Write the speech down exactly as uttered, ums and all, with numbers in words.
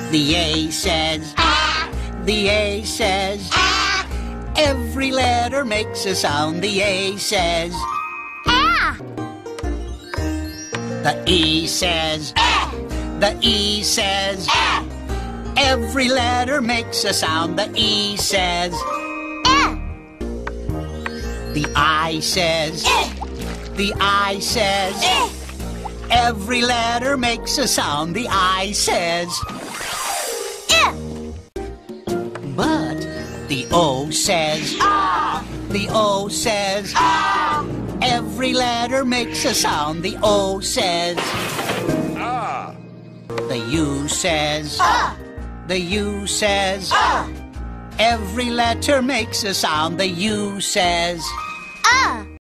The A says Ah. The A says Ah. Every letter makes a sound. The A says Ah. The E says Ah. The E says Ah. Every letter makes a sound. The E says Ah. The I says Ah. The I says Ah. Every letter makes a sound. The I says Ah. But the O says Ah. The O says Ah. Every letter makes a sound. The O says Ah. The U says Ah. The U says Ah. Every letter makes a sound. The U says Ah.